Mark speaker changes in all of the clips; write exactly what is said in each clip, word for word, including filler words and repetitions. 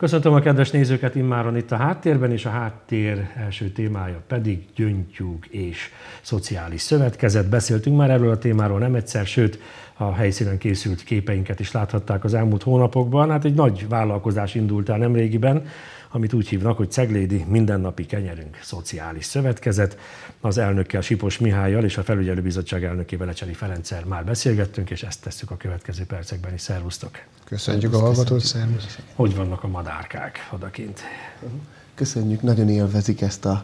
Speaker 1: Köszöntöm a kedves nézőket immáron itt a háttérben, és a háttér első témája pedig gyöngytyúk és szociális szövetkezet. Beszéltünk már erről a témáról nem egyszer, sőt a helyszínen készült képeinket is láthatták az elmúlt hónapokban. Hát egy nagy vállalkozás indult el nemrégiben, amit úgy hívnak, hogy Ceglédi Mindennapi Kenyerünk Szociális Szövetkezet. Az elnökkel, Sipos Mihályal és a felügyelőbizottság elnökével, Ecseri Ferenccel már beszélgettünk, és ezt tesszük a következő percekben is. Szervusztok!
Speaker 2: Köszönjük a hallgatót, szervusz!
Speaker 1: Hogy vannak a madárkák odakint?
Speaker 3: Köszönjük, nagyon élvezik ezt a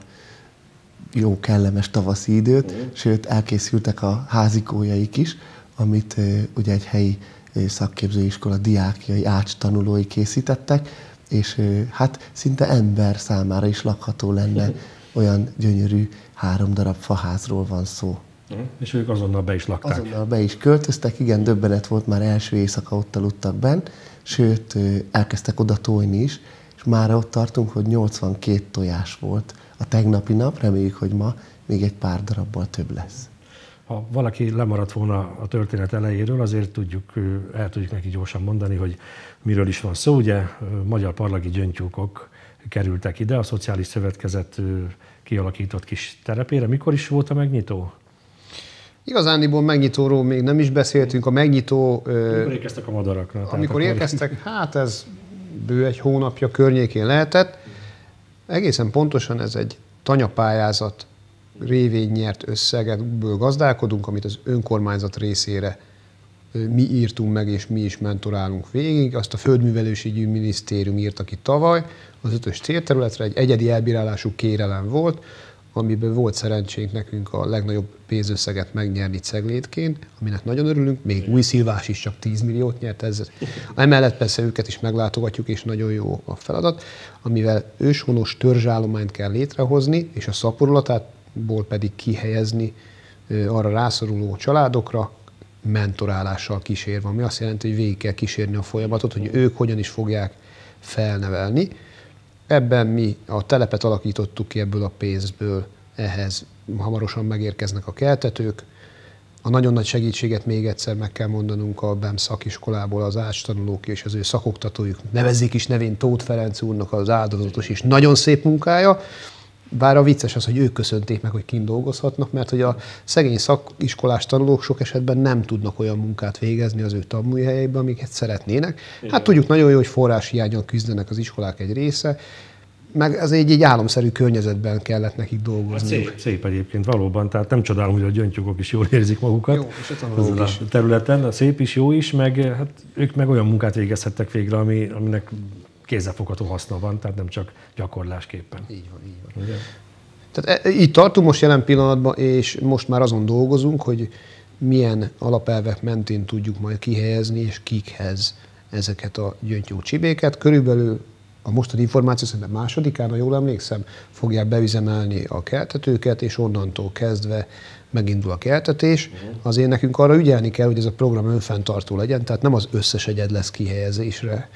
Speaker 3: jó, kellemes tavaszi időt, mm. sőt elkészültek a házikójaik is, amit ugye egy helyi szakképzőiskola diákjai, ácstanulói készítettek, és hát szinte ember számára is lakható lenne, olyan gyönyörű három darab faházról van szó.
Speaker 1: És ők azonnal be is lakták.
Speaker 3: Azonnal be is költöztek, igen, döbbenet volt, már első éjszaka ott aludtak benn, sőt elkezdtek oda tojni is, és már ott tartunk, hogy nyolcvankét tojás volt a tegnapi nap, reméljük, hogy ma még egy pár darabbal több lesz.
Speaker 1: Ha valaki lemaradt volna a történet elejéről, azért tudjuk, el tudjuk neki gyorsan mondani, hogy miről is van szó. Ugye magyar parlagi gyöngytyúkok kerültek ide, a Szociális Szövetkezet kialakított kis terepére. Mikor is volt a megnyitó?
Speaker 2: Igazándiból megnyitóról még nem is beszéltünk. A megnyitó...
Speaker 1: Amikor érkeztek a madarakra?
Speaker 2: Amikor akkor... érkeztek, hát ez bő egy hónapja környékén lehetett. Egészen pontosan ez egy tanyapályázat révén nyert összegből gazdálkodunk, amit az önkormányzat részére mi írtunk meg, és mi is mentorálunk végig. Azt a Földművelősügyi Minisztérium írta ki tavaly, az ötös célterületre egy egyedi elbírálású kérelem volt, amiből volt szerencsénk nekünk a legnagyobb pénzösszeget megnyerni Ceglédként, aminek nagyon örülünk, még Újszilvás is csak tíz milliót nyert ezzel. Emellett persze őket is meglátogatjuk, és nagyon jó a feladat, amivel őshonos törzsállományt kell létrehozni, és a szaporulatából pedig kihelyezni arra rászoruló családokra, mentorálással kísérve, ami azt jelenti, hogy végig kell kísérni a folyamatot, hogy ők hogyan is fogják felnevelni. Ebben mi a telepet alakítottuk ki ebből a pénzből, ehhez hamarosan megérkeznek a keltetők. A nagyon nagy segítséget még egyszer meg kell mondanunk a bé e em szakiskolából az ácstanulók és az ő szakoktatójuk. Nevezzék is nevén Tóth Ferenc úrnak az áldozatos és nagyon szép munkája. Bár a vicces az, hogy ők köszönték meg, hogy kint dolgozhatnak, mert hogy a szegény szakiskolás tanulók sok esetben nem tudnak olyan munkát végezni az ő tanműhelyeikben, amiket szeretnének. Igen. Hát tudjuk nagyon jó, hogy forráshiányon küzdenek az iskolák egy része, meg ez egy, egy álomszerű környezetben kellett nekik dolgozni.
Speaker 1: Szép, szép egyébként valóban, tehát nem csodálom, hogy a gyöngytyúkok is jól érzik magukat jó, és ezen a területen. A szép is, jó is, meg hát ők meg olyan munkát végezhettek végre, ami, aminek kézzelfogható haszna van, tehát nem csak gyakorlásképpen.
Speaker 2: Így van, így van. Ugye? Tehát e, így tartunk most jelen pillanatban, és most már azon dolgozunk, hogy milyen alapelvek mentén tudjuk majd kihelyezni, és kikhez ezeket a gyöngytyúk csibéket. Körülbelül a mostani információ szerint másodikán, ha jól emlékszem, fogják beüzemelni a keltetőket, és onnantól kezdve megindul a keltetés. Azért nekünk arra ügyelni kell, hogy ez a program önfenntartó legyen, tehát nem az összes egyed lesz kihelyezésre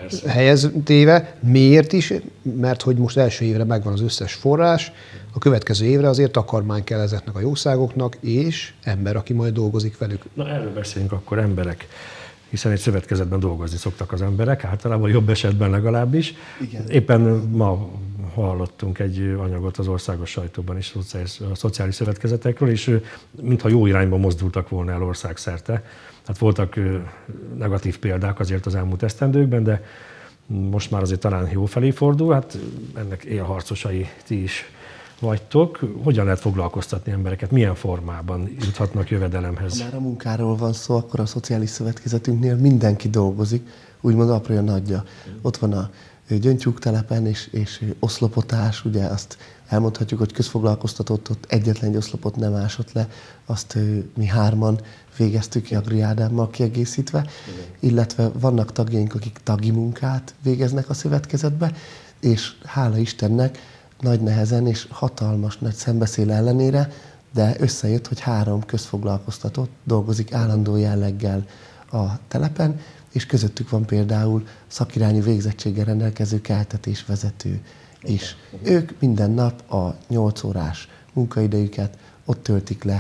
Speaker 2: helyeztéve. Miért is? Mert hogy most első évre megvan az összes forrás, a következő évre azért takarmány kell ezeknek a jószágoknak, és ember, aki majd dolgozik velük.
Speaker 1: Na erről beszéljünk akkor, emberek. Hiszen egy szövetkezetben dolgozni szoktak az emberek, általában jobb esetben legalábbis. Igen. Éppen ma hallottunk egy anyagot az országos sajtóban is a szociális szövetkezetekről, és mintha jó irányba mozdultak volna el országszerte. Hát voltak negatív példák azért az elmúlt esztendőkben, de most már azért talán jó felé fordul. Hát ennek élharcosai ti is vagytok. Hogyan lehet foglalkoztatni embereket? Milyen formában juthatnak jövedelemhez?
Speaker 3: Ha már a munkáról van szó, akkor a szociális szövetkezetünknél mindenki dolgozik, úgymond aprója nagyja. Ott van a gyöngytyúktelepen és, és oszlopotás, ugye azt elmondhatjuk, hogy közfoglalkoztatott, ott egyetlen egy oszlopot nem ásott le, azt mi hárman végeztük Jagri Ádámmal kiegészítve, igen. Illetve vannak tagjaink, akik tagi munkát végeznek a szövetkezetbe, és hála Istennek nagy nehezen és hatalmas nagy szembeszél ellenére, de összejött, hogy három közfoglalkoztatott dolgozik állandó jelleggel a telepen, és közöttük van például szakirányú végzettséggel rendelkező keltetésvezető is. Ők minden nap a nyolc órás munkaidejüket ott töltik le,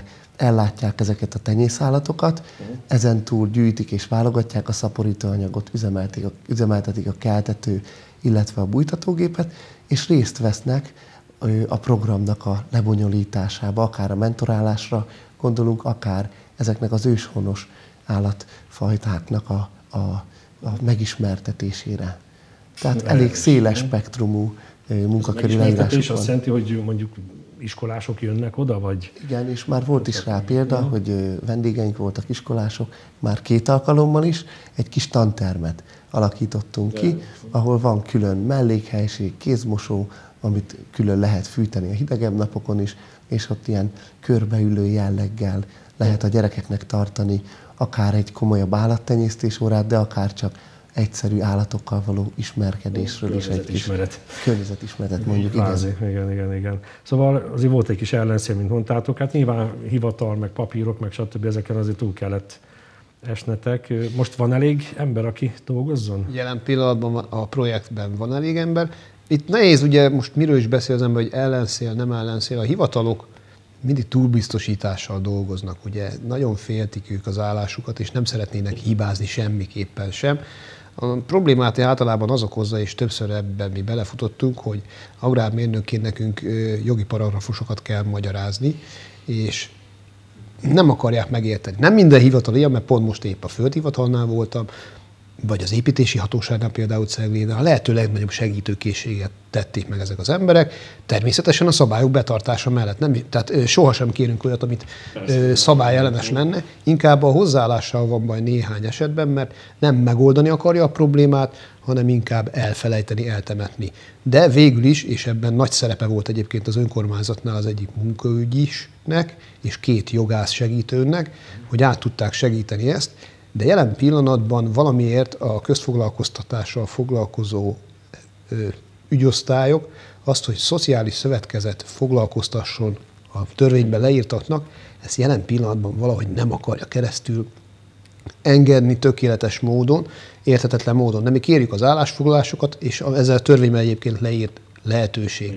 Speaker 3: ellátják ezeket a tenyészállatokat, ezen túl gyűjtik és válogatják a szaporítóanyagot, üzemeltetik a, üzemeltetik a keltető, illetve a bújtatógépet, és részt vesznek a programnak a lebonyolításába, akár a mentorálásra gondolunk, akár ezeknek az őshonos állatfajtáknak a, a, a megismertetésére. Tehát elég széles spektrumú munkaköri leírások
Speaker 1: van. Azt jelenti, hogy mondjuk iskolások jönnek oda, vagy?
Speaker 3: Igen, és már volt is rá példa, hogy vendégeink voltak iskolások, már két alkalommal is, egy kis tantermet alakítottunk ki, ahol van külön mellékhelyiség, kézmosó, amit külön lehet fűteni a hidegebb napokon is, és ott ilyen körbeülő jelleggel lehet a gyerekeknek tartani akár egy komolyabb állattenyésztés órát, de akár csak egyszerű állatokkal való ismerkedésről is egy kis környezetismeretet mondjuk.
Speaker 1: Lázi, igen. igen, igen, igen. Szóval azért volt egy kis ellenszél, mint mondtátok, hát nyilván hivatal, meg papírok, meg stb. Ezeken azért túl kellett esnetek. Most van elég ember, aki dolgozzon?
Speaker 2: Jelen pillanatban a projektben van elég ember. Itt nehéz, ugye most miről is beszél az ember, hogy ellenszél, nem ellenszél. A hivatalok mindig túlbiztosítással dolgoznak, ugye nagyon féltik ők az állásukat, és nem szeretnének hibázni semmiképpen sem. A problémát általában az okozza, és többször ebben mi belefutottunk, hogy agrármérnökként nekünk jogi paragrafusokat kell magyarázni, és nem akarják megérteni. Nem minden hivatal ilyen, mert pont most épp a földhivatalnál voltam, vagy az építési hatóságnál például Cegléden, a lehető legnagyobb segítőkészséget tették meg ezek az emberek, természetesen a szabályok betartása mellett. Nem, tehát sohasem kérünk olyat, amit szabályellenes lenne, inkább a hozzáállással van baj néhány esetben, mert nem megoldani akarja a problémát, hanem inkább elfelejteni, eltemetni. De végül is, és ebben nagy szerepe volt egyébként az önkormányzatnál az egyik munkaügyisnek, és két jogász segítőnek, hogy át tudták segíteni ezt. De jelen pillanatban valamiért a közfoglalkoztatással foglalkozó ö, ügyosztályok azt, hogy szociális szövetkezet foglalkoztasson a törvényben leírtaknak, ezt jelen pillanatban valahogy nem akarja keresztül engedni tökéletes módon, érthetetlen módon. De mi kérjük az állásfoglalásokat, és ezzel a törvényben egyébként leírt lehetőség.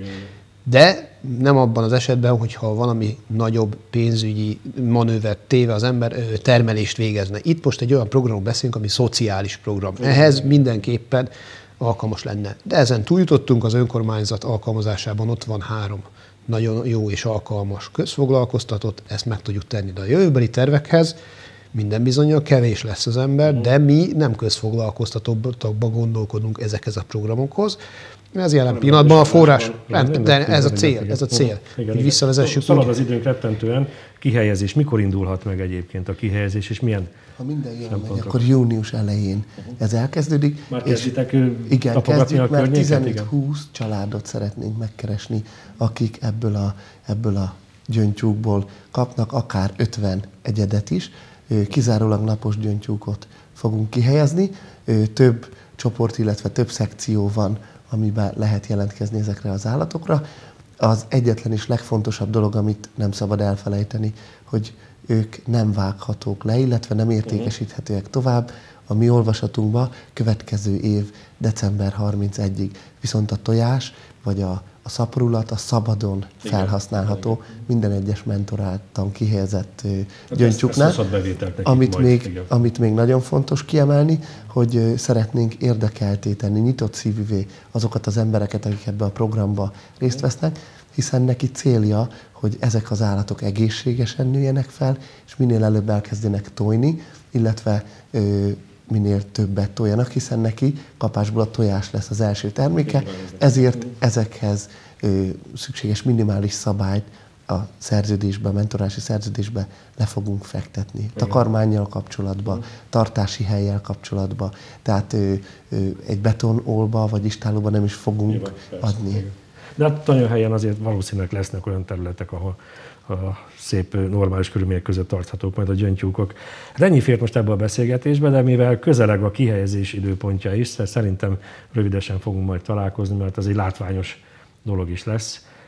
Speaker 2: De nem abban az esetben, hogyha valami nagyobb pénzügyi manővert téve az ember termelést végezne. Itt most egy olyan programról beszélünk, ami szociális program. Ehhez mindenképpen alkalmas lenne. De ezen túljutottunk, az önkormányzat alkalmazásában ott van három nagyon jó és alkalmas közfoglalkoztatott, ezt meg tudjuk tenni. De a jövőbeli tervekhez minden bizonnyal kevés lesz az ember, de mi nem közfoglalkoztatóbbakban gondolkodunk ezekhez a programokhoz. Ez jelen pillanatban a forrás, de ez a cél, ez a cél, hogy visszavezessük.
Speaker 1: Szalad az időnk rettentően, kihelyezés, mikor indulhat meg egyébként a kihelyezés, és milyen?
Speaker 3: Ha minden jól megy, akkor június elején ez elkezdődik.
Speaker 1: Már kezditek
Speaker 3: igen,
Speaker 1: tapogatni
Speaker 3: kezdjük,
Speaker 1: a
Speaker 3: mert
Speaker 1: környéket?
Speaker 3: tizenöt-húsz családot szeretnénk megkeresni, akik ebből a, ebből a gyöngytyúkból kapnak akár ötven egyedet is. Kizárólag napos gyöngytyúkot fogunk kihelyezni. Több csoport, illetve több szekció van, amiben lehet jelentkezni ezekre az állatokra. Az egyetlen és legfontosabb dolog, amit nem szabad elfelejteni, hogy ők nem vághatók le, illetve nem értékesíthetőek tovább. A mi olvasatunkban következő év december harmincegyedikéig. Viszont a tojás vagy a, a szaporulat a szabadon igen, felhasználható igen. minden egyes mentoráltan kihelyezett gyöngytyúknál. Amit, még, amit még nagyon fontos kiemelni, hogy szeretnénk érdekelté tenni, nyitott szívűvé azokat az embereket, akik ebbe a programba részt vesznek, hiszen neki célja, hogy ezek az állatok egészségesen nőjenek fel, és minél előbb elkezdenek tojni, illetve ö, minél többet tojjanak, hiszen neki kapásból a tojás lesz az első terméke, ezért ezekhez ö, szükséges minimális szabályt a szerződésbe, a mentorási szerződésbe le fogunk fektetni. Takarmánnyal kapcsolatban, tartási hellyel kapcsolatban, tehát ö, ö, egy betonolba vagy istálóba nem is fogunk igen, adni.
Speaker 1: De hát nagyon helyen azért valószínűleg lesznek olyan területek, ahol a szép, normális körülmények között tarthatók majd a gyöngytyúkok. Ennyi fért most ebbe a beszélgetésbe, de mivel közeleg a kihelyezés időpontja is, szerintem rövidesen fogunk majd találkozni, mert ez egy látványos dolog is lesz.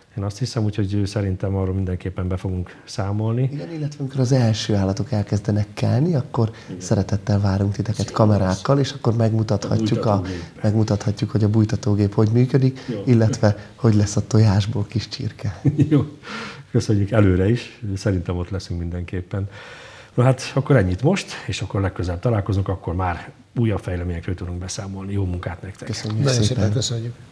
Speaker 1: Én azt hiszem, úgyhogy szerintem arról mindenképpen be fogunk számolni.
Speaker 3: Igen, illetve amikor az első állatok elkezdenek kelni, akkor igen. szeretettel várunk titeket kamerákkal, és akkor megmutathatjuk, a, megmutathatjuk, hogy a bújtatógép hogy működik, jó. illetve hogy lesz a tojásból kis csirke.
Speaker 1: Jó, köszönjük előre is, szerintem ott leszünk mindenképpen. Na hát akkor ennyit most, és akkor legközelebb találkozunk, akkor már újabb fejleményekről tudunk beszámolni. Jó munkát nektek!
Speaker 3: Köszönjük
Speaker 2: Nagyon
Speaker 3: szépen!
Speaker 2: szépen köszönjük!